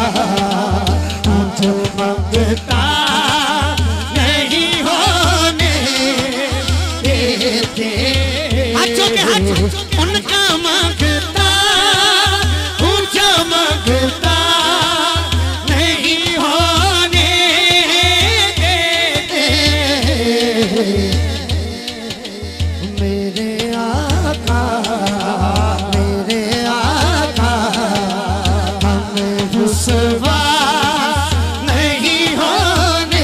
जो मांगता नहीं होने देते। हाथों के हाथ उनका मांगता हूँ जो मांगता नहीं होने देते। मेरे आका हमें रुसवा नहीं होने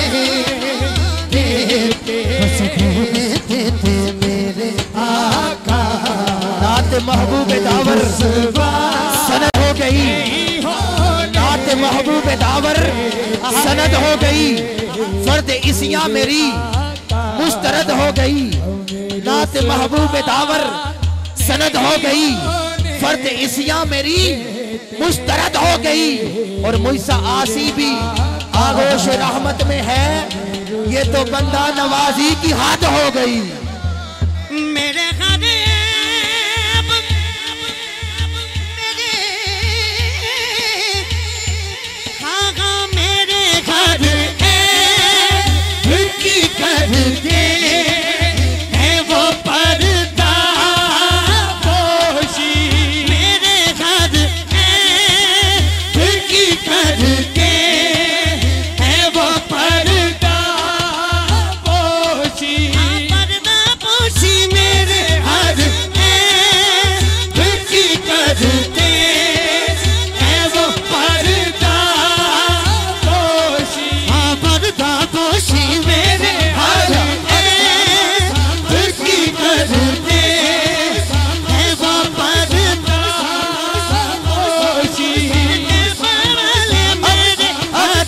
देते। बस होने देते मेरे आका। नात महबूब दावर सनद हो गई, नात महबूब दावर सनद हो गई, फर्द इसिया मेरी मुस्तरद हो गई। नात महबूब दावर सनद हो गई, फर्द इसिया मेरी मुस्तरद हो गई। और मुझसा आसी भी आगोश रहमत में है, ये तो बंदा नवाजी की हाथ हो गई। मेरे गरीब मेरे घर की कर दे है वो पर्दा पोशी। मेरे घर की कर दे है वो पर्दा पोशी। पर्दा पोशी मेरे घर की कर दे है वो पर्दा पोशी। हाँ पर्दा पोशी मेरे घर की कर दे है वो पर्दा पोशी। मेरे घर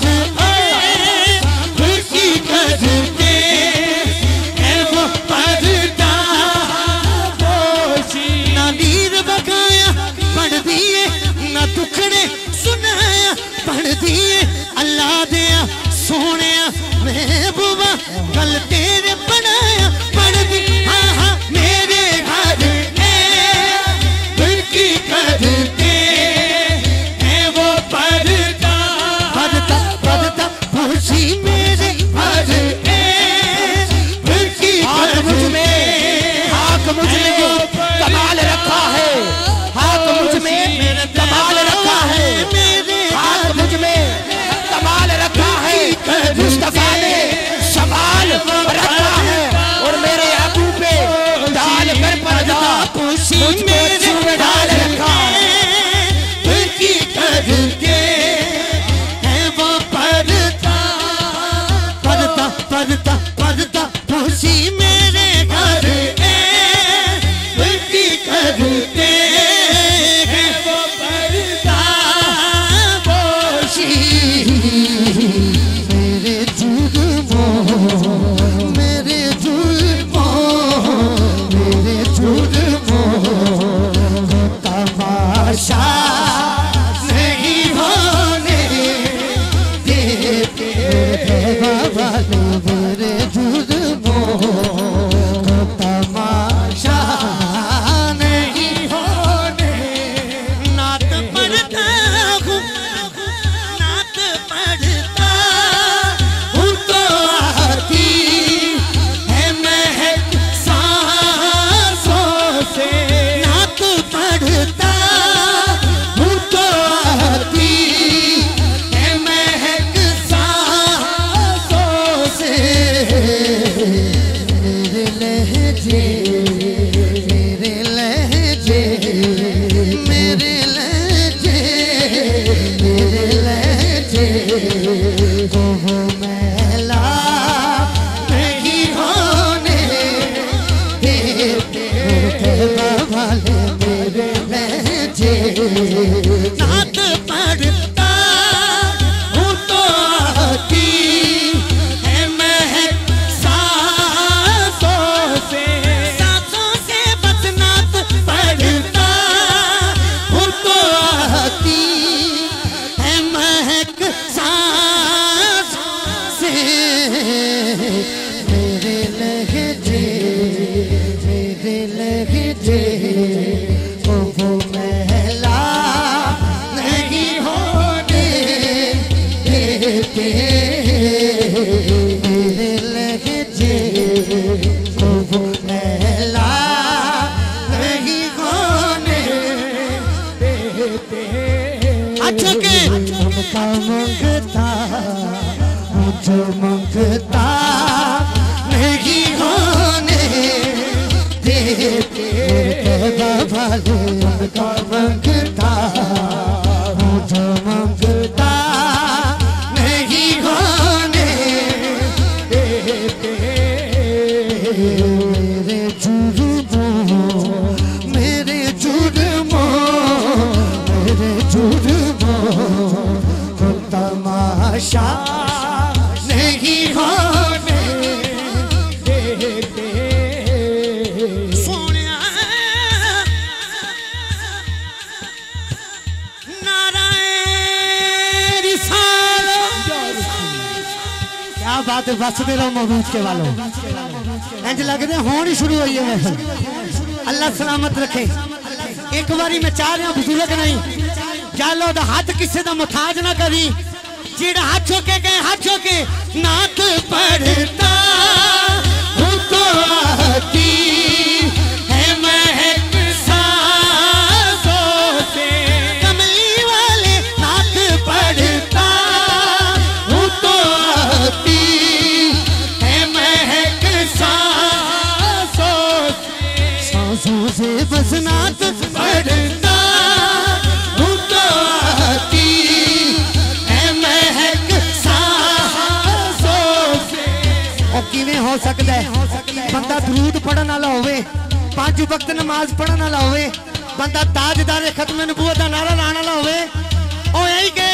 की कर दे है वो पर्दा पोशी। ना नीर बकाया पढ़ दिए, ना दुखड़े सुनाया पढ़ दिए। अल्लाह दिया सोने महबूबा कल तेरे बनाया पढ़ दी। हाँ हाँ मेरे घर की कर दे है वो पर्दा पर्दा पर्दा पोशी। मेरे घर की कर दे। हाक मुझ में कमाल रखा है, हाक मुझ में कमाल रखा है, हाक मुझ में कमाल रखा है। मुस्तफा ने सवाल रखा है और मेरे आबू पे डाल कर पर्दा मुझको छुए डाल रखा है। की कर दे है वो पर्दा पर्दा पर्दा पर्दा पोशी। मेरे घर की कर दे है वो पर्दा पोशी। मेरे जुल्मों मेरे जुल्मों तमाशा नहीं होने देते। बाबा ने मेरे जुल्मों तमाशा नहीं होने। नात पढ़ता हूँ, नात पढ़ता हूँ तो आती है महक सांसों से। नात पढ़ता हूँ तो आती है महक सांसों से। मेरे लहजे मेरे लहजे मेरे लहजे मेरे लहजे को वो मैला नहीं होने देते। बाबा ने मेरे लहजे नात पढ़ता हूँ तो आती है महक सांसों से। सांसों से बस नात पढ़ता हूँ तो आती है महक सांसों से। मेरे लहजे वो मैला नहीं होने उनका मंगता मुझे मंगता नहीं होने देते वाले उनका मंगता मुझे मंगता नहीं होने देते मेरे जुर्मों को तमाशा नहीं होने देते। सोनिया नारायण रिसालो क्या बात है। बस दे रहो महबूब के वालों इंज लगते होनी शुरू हुई है महफिल। अल्लाह सलामत रखे। एक बारी मैं चाह रहा बुजुर्ग नहीं जालो दा हाथ किसी का मुताज ना करी जेड़ा हाथ चौके गए हाथ चौके नात पढ़ता तो आती है महक सांसों से कमली वाले नात पढ़ता तो आती है महक सांसों से बस नात पढ़ता हो सकता है बंदा दरूद पढ़न वाला होवे 5 वक्त नमाज पढ़न वाला होवे बंदा ताजदार खत्म नबूवत दा नारा लाने वाला होवे ओ यही